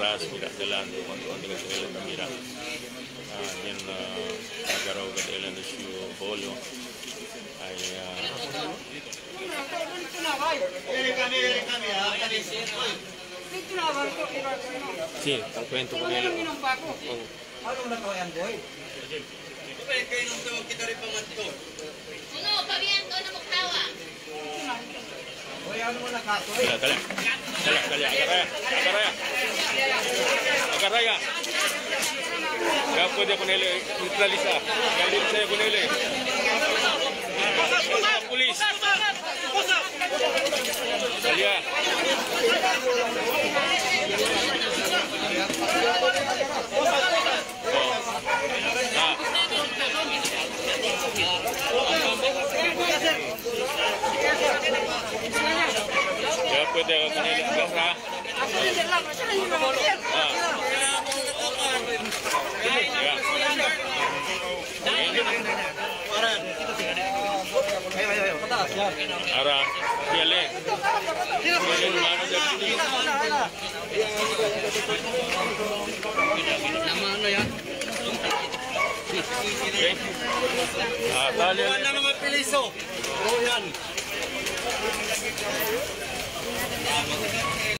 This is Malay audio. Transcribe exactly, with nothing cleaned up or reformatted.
atas tidak jalan untuk dengan segala kamera. Yang agaraw kat jalan isu bolo. Ay sí, tal cuento con él. Ano na to yan, boy? Uno, pabiento na magtawa. Boy, ano mo na kato? Dala, dala. Dala, dala. Agaraya. Agaraya. Agaraya. Ya puede con él neutralizar. Ya libre con él. Polis. Salía. Ya puede con él agarrar. Ara, diale. Diale mano dari Nama ano yan? Okay. Ah, tali. Ano na mga piliso? Oo yan.